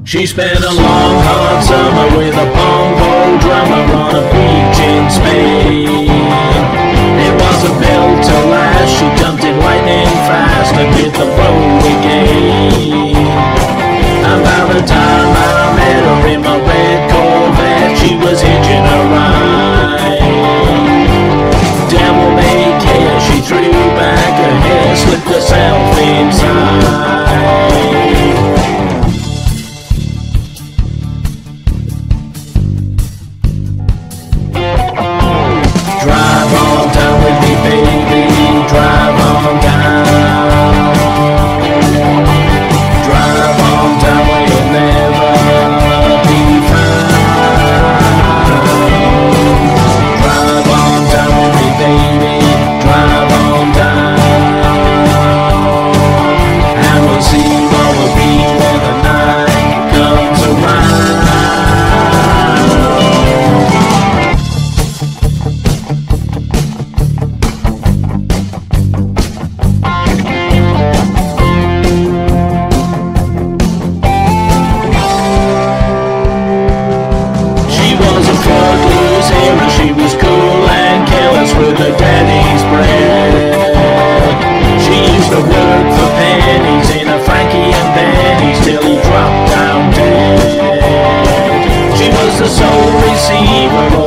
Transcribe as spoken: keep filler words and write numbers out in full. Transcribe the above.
She spent a long hot summer with a bongo drummer on a beach in Spain. It wasn't built to last, she jumped in lightning fast and hit the road again. And by the time I met her in my red Corvette, she was hitching a ride. Devil may care, she threw back her hair, slipped herself inside. Drive on down with me, baby, drive on down. Drive on down where you'll never be found. Drive on down with me, baby, drive on down. And we'll see what we'll be when the night comes around. She was cool and careless with her daddy's bread. She used to work for pennies in a Frankie and Benny's till he dropped down dead. She was the sole receiver